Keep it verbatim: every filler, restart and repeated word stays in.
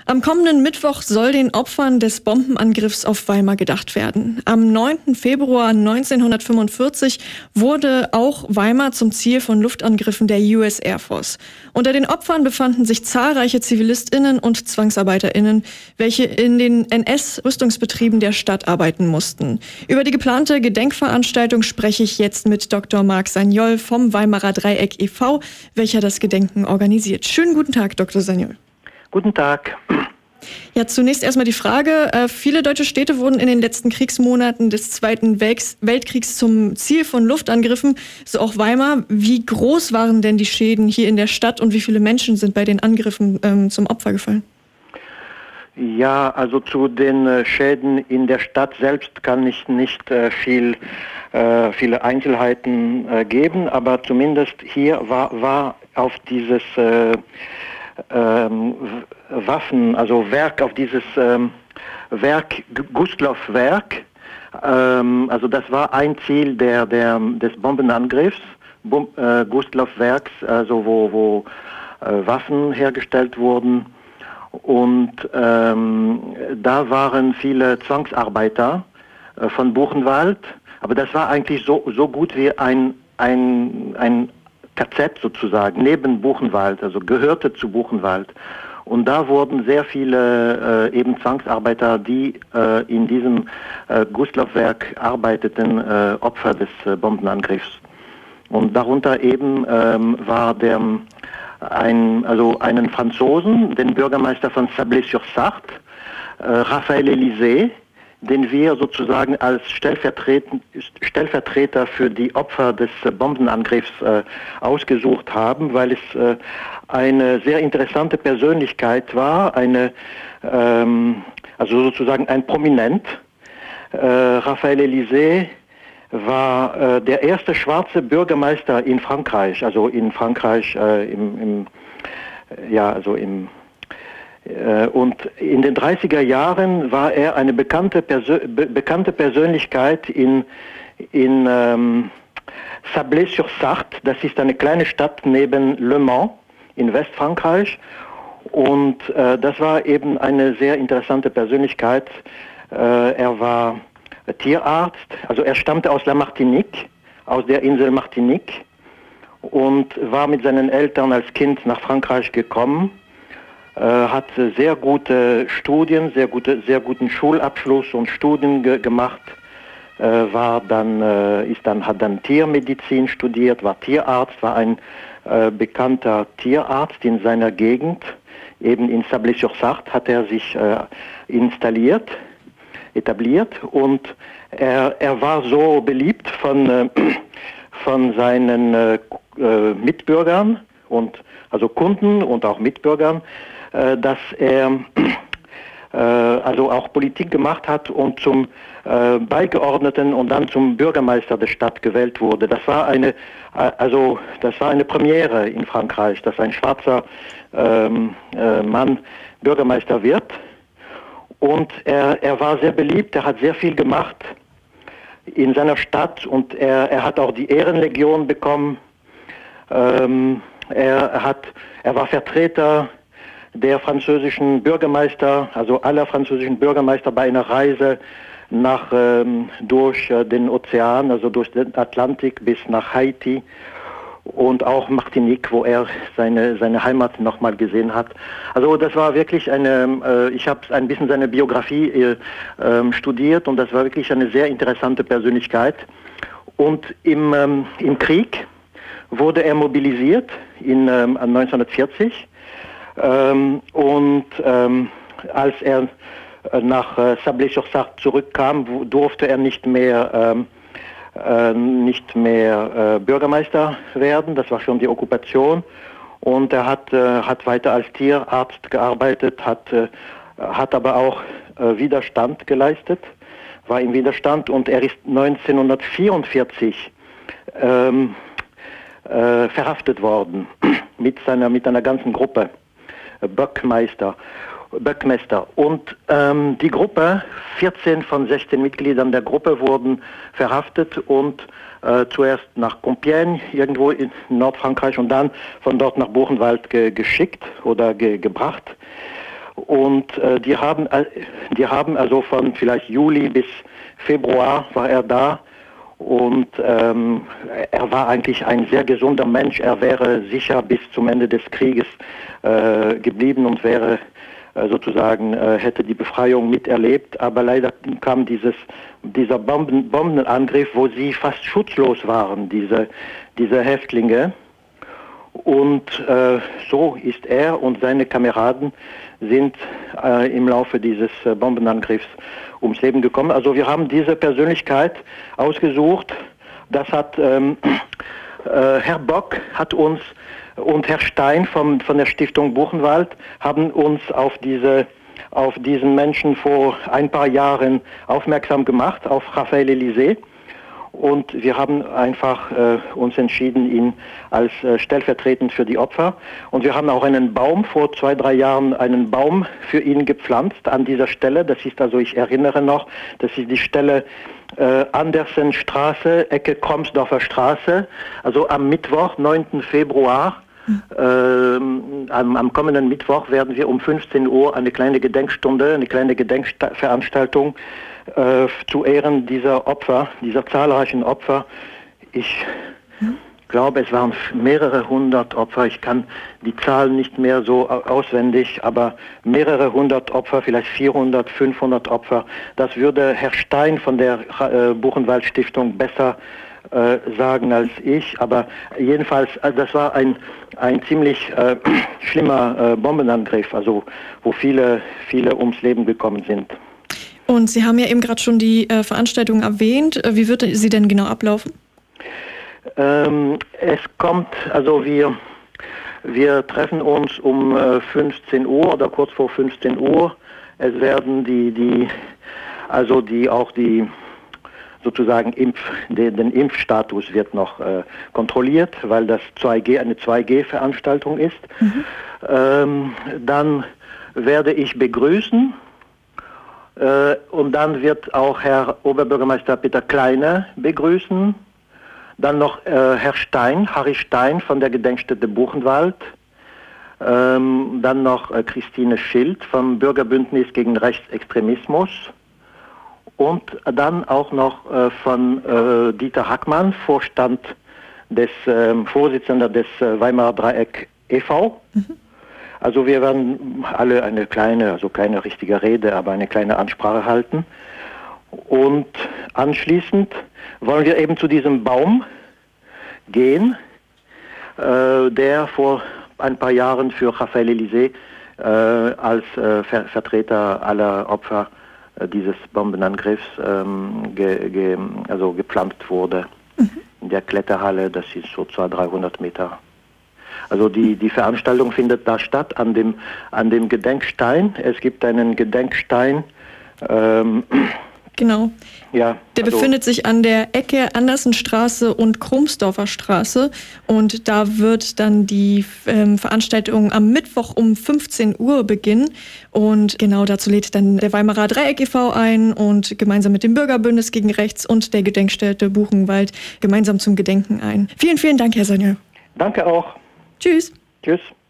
Am kommenden Mittwoch soll den Opfern des Bombenangriffs auf Weimar gedacht werden. Am neunten Februar neunzehnhundertfünfundvierzig wurde auch Weimar zum Ziel von Luftangriffen der U S Air Force. Unter den Opfern befanden sich zahlreiche ZivilistInnen und ZwangsarbeiterInnen, welche in den N S-Rüstungsbetrieben der Stadt arbeiten mussten. Über die geplante Gedenkveranstaltung spreche ich jetzt mit Doktor Marc Sagnol vom Weimarer Dreieck e V, welcher das Gedenken organisiert. Schönen guten Tag, Doktor Sagnol. Guten Tag. Ja, zunächst erstmal die Frage. Äh, viele deutsche Städte wurden in den letzten Kriegsmonaten des Zweiten Welks- Weltkriegs zum Ziel von Luftangriffen, so auch Weimar. Wie groß waren denn die Schäden hier in der Stadt und wie viele Menschen sind bei den Angriffen ähm, zum Opfer gefallen? Ja, also zu den äh, Schäden in der Stadt selbst kann ich nicht äh, viel, äh, viele Einzelheiten äh, geben, aber zumindest hier war, war auf dieses äh, Ähm, Waffen, also Werk, auf dieses ähm, Werk, Gustloff-Werk, ähm, also das war ein Ziel der, der, des Bombenangriffs, Bom, äh, Gustloff-Werks, also wo, wo äh, Waffen hergestellt wurden, und ähm, da waren viele Zwangsarbeiter äh, von Buchenwald, aber das war eigentlich so, so gut wie ein, ein, ein K Z sozusagen, neben Buchenwald, also gehörte zu Buchenwald. Und da wurden sehr viele äh, eben Zwangsarbeiter, die äh, in diesem äh, Gustloff-Werk arbeiteten, äh, Opfer des äh, Bombenangriffs. Und darunter eben ähm, war der, ein, also einen Franzosen, den Bürgermeister von Sablé-sur-Sarthe, äh, Raphaël Élysée, den wir sozusagen als Stellvertreter für die Opfer des Bombenangriffs äh, ausgesucht haben, weil es äh, eine sehr interessante Persönlichkeit war, eine, ähm, also sozusagen ein Prominent. Äh, Raphaël Élysée war äh, der erste schwarze Bürgermeister in Frankreich, also in Frankreich äh, im, im, ja, also im Und in den dreißiger Jahren war er eine bekannte, Persö be bekannte Persönlichkeit in, in ähm, Sablé-sur-Sarthe. Das ist eine kleine Stadt neben Le Mans in Westfrankreich. Und äh, das war eben eine sehr interessante Persönlichkeit. Äh, er war Tierarzt, also er stammte aus La Martinique, aus der Insel Martinique, und war mit seinen Eltern als Kind nach Frankreich gekommen. Äh, hat sehr gute Studien, sehr gute, sehr guten Schulabschluss und Studien ge gemacht, äh, war dann, äh, ist dann, hat dann Tiermedizin studiert, war Tierarzt, war ein äh, bekannter Tierarzt in seiner Gegend. Eben in Sablé-sur-Sarthe hat er sich äh, installiert, etabliert, und er, er war so beliebt von, äh, von seinen äh, Mitbürgern und also Kunden und auch Mitbürgern, dass er äh, also auch Politik gemacht hat und zum äh, Beigeordneten und dann zum Bürgermeister der Stadt gewählt wurde. Das war eine, also das war eine Premiere in Frankreich, dass ein schwarzer ähm, äh, Mann Bürgermeister wird. Und er, er war sehr beliebt, er hat sehr viel gemacht in seiner Stadt, und er, er hat auch die Ehrenlegion bekommen. Ähm, er hat, er war Vertreter der französischen Bürgermeister, also aller französischen Bürgermeister, bei einer Reise nach, ähm, durch äh, den Ozean, also durch den Atlantik bis nach Haiti und auch Martinique, wo er seine, seine Heimat nochmal gesehen hat. Also das war wirklich eine, äh, ich habe ein bisschen seine Biografie äh, äh, studiert, und das war wirklich eine sehr interessante Persönlichkeit. Und im, ähm, im Krieg wurde er mobilisiert in ähm, neunzehnhundertvierzig. Ähm, und ähm, als er äh, nach äh, Sablé-sur-Sarthe zurückkam, durfte er nicht mehr, ähm, äh, nicht mehr äh, Bürgermeister werden. Das war schon die Okkupation. Und er hat, äh, hat weiter als Tierarzt gearbeitet, hat, äh, hat aber auch äh, Widerstand geleistet, war im Widerstand, und er ist neunzehnhundertvierundvierzig ähm, äh, verhaftet worden mit seiner, mit einer ganzen Gruppe. Böckmeister, Böckmeister. Und ähm, die Gruppe, vierzehn von sechzehn Mitgliedern der Gruppe wurden verhaftet und äh, zuerst nach Compiègne, irgendwo in Nordfrankreich, und dann von dort nach Buchenwald ge geschickt oder ge gebracht. Und äh, die haben, äh, die haben also von vielleicht Juli bis Februar war er da. Und ähm, er war eigentlich ein sehr gesunder Mensch. Er wäre sicher bis zum Ende des Krieges äh, geblieben und wäre äh, sozusagen, äh, hätte die Befreiung miterlebt. Aber leider kam dieses, dieser Bomben, Bombenangriff, wo sie fast schutzlos waren, diese, diese Häftlinge. Und äh, so ist er und seine Kameraden sind äh, im Laufe dieses äh, Bombenangriffs ums Leben gekommen. Also wir haben diese Persönlichkeit ausgesucht. Das hat ähm, äh, Herr Bock hat uns und Herr Stein vom, von der Stiftung Buchenwald haben uns auf diese auf diesen Menschen vor ein paar Jahren aufmerksam gemacht, auf Raphael Elisée. Und wir haben einfach äh, uns entschieden, ihn als äh, stellvertretend für die Opfer. Und wir haben auch einen Baum, vor zwei, drei Jahren einen Baum für ihn gepflanzt an dieser Stelle. Das ist also, ich erinnere noch, das ist die Stelle äh, Andersenstraße, Ecke Kromsdorfer Straße. Also am Mittwoch, neunten Februar, ähm, am, am kommenden Mittwoch werden wir um fünfzehn Uhr eine kleine Gedenkstunde, eine kleine Gedenkveranstaltung Äh, zu Ehren dieser Opfer, dieser zahlreichen Opfer. Ich hm? glaube, es waren mehrere hundert Opfer. Ich kann die Zahlen nicht mehr so auswendig, aber mehrere hundert Opfer, vielleicht vierhundert, fünfhundert Opfer. Das würde Herr Stein von der äh, Buchenwald Stiftung besser äh, sagen als ich. Aber jedenfalls, also das war ein, ein ziemlich äh, schlimmer äh, Bombenangriff, also wo viele, viele ums Leben gekommen sind. Und Sie haben ja eben gerade schon die äh, Veranstaltung erwähnt. Wie wird sie denn genau ablaufen? Ähm, es kommt, also wir, wir treffen uns um äh, fünfzehn Uhr oder kurz vor fünfzehn Uhr. Es werden die, die, also die auch die sozusagen Impf, den, den Impfstatus wird noch äh, kontrolliert, weil das zwei G, eine zwei G-Veranstaltung ist. Mhm. Ähm, dann werde ich begrüßen. Äh, und dann wird auch Herr Oberbürgermeister Peter Kleine begrüßen. Dann noch äh, Herr Stein, Harry Stein von der Gedenkstätte Buchenwald. Ähm, dann noch äh, Christine Schild vom Bürgerbündnis gegen Rechtsextremismus. Und dann auch noch äh, von äh, Dieter Hackmann, Vorstand des, äh, Vorsitzender des äh, Weimarer Dreieck e V Mhm. Also wir werden alle eine kleine, also keine richtige Rede, aber eine kleine Ansprache halten. Und anschließend wollen wir eben zu diesem Baum gehen, äh, der vor ein paar Jahren für Raphael Elisée äh, als äh, Ver Vertreter aller Opfer äh, dieses Bombenangriffs ähm, ge ge also gepflanzt wurde. Mhm. In der Kletterhalle, das ist so zweihundert, dreihundert Meter. Also die, die Veranstaltung findet da statt, an dem, an dem Gedenkstein. Es gibt einen Gedenkstein. Ähm, genau. Ja, der also befindet sich an der Ecke Andersenstraße und Kromsdorfer Straße. Und da wird dann die ähm, Veranstaltung am Mittwoch um fünfzehn Uhr beginnen. Und genau dazu lädt dann der Weimarer Dreieck e V ein und gemeinsam mit dem Bürgerbündnis gegen Rechts und der Gedenkstätte Buchenwald gemeinsam zum Gedenken ein. Vielen, vielen Dank, Herr Sagneux. Danke auch. Tschüss. Tschüss.